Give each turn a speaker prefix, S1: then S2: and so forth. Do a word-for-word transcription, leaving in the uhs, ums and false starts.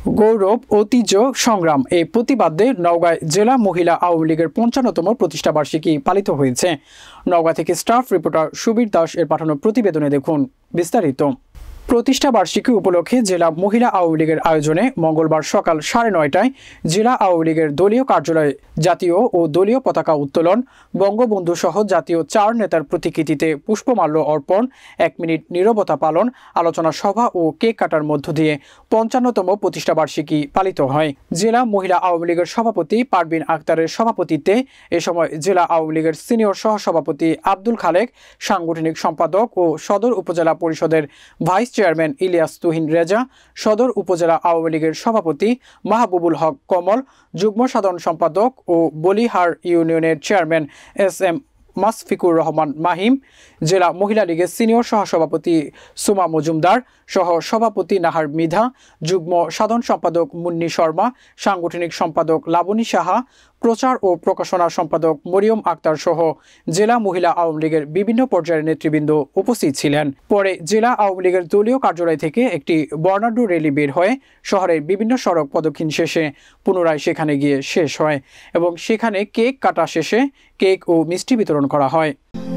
S1: গৌরব ঐতিহ্য সংগ্রাম এই প্রতিবাদে নওগাঁয় জেলা মহিলা আওয়ামী লীগের পঞ্চান্নতম প্রতিষ্ঠাবার্ষিকী পালিত হয়েছে। নওগাঁ থেকে স্টাফ রিপোর্টার সুবীর দাস এর পাঠানো প্রতিবেদনে দেখুন বিস্তারিত। প্রতিষ্ঠাবার্ষিকী উপলক্ষে জেলা মহিলা আওয়ামী লীগের আয়োজনে মঙ্গলবার সকাল সাড়ে নয়টায় জেলা আওয়ামী লীগের দলীয় কার্যালয়ে জাতীয় ও দলীয় পতাকা উত্তোলন, বঙ্গবন্ধু সহ জাতীয় চার নেতার প্রতিকৃতিতে পুষ্পমাল্য অর্পণ, এক মিনিট নীরবতা পালন, আলোচনা সভা ও কেক কাটার মধ্য দিয়ে পঞ্চান্নতম প্রতিষ্ঠাবার্ষিকী পালিত হয়। জেলা মহিলা আওয়ামী লীগের সভাপতি পারভিন আক্তারের সভাপতিত্বে এ সময় জেলা আওয়ামী লীগের সিনিয়র সহসভাপতি আব্দুল খালেক, সাংগঠনিক সম্পাদক ও সদর উপজেলা পরিষদের ভাইস চেয়ারম্যান ইলিয়াস তুহিন রেজা, সদর উপজেলা আওয়ামী লীগের সভাপতি মাহবুবুল হক কমল, যুগ্ম সাধারণ সম্পাদক ও বলিহার ইউনিয়নের chairman S M Masfikur Rahman Mahim, জেলা মহিলা লীগের সিনিয়র সহসভাপতি সুমা মজুমদার, সহ সভাপতি নাহার মৃধা, যুগ্ম সাধারণ সম্পাদক মুন্নি শর্মা, সাংগঠনিক সম্পাদক লাবণী সাহা, প্রচার ও প্রকাশনা সম্পাদক মরিয়ম আক্তার সহ জেলা মহিলা আওয়ামী লীগের বিভিন্ন পর্যায়ের নেতৃবৃন্দ উপস্থিত ছিলেন। পরে জেলা আওয়ামী লীগের দলীয় কার্যালয় থেকে একটি বর্ণাঢ্য র্যালি বের হয়ে শহরের বিভিন্ন সড়ক প্রদক্ষিণ শেষে পুনরায় সেখানে গিয়ে শেষ হয় এবং সেখানে কেক কাটা শেষে কেক ও মিষ্টি বিতরণ করা হয়।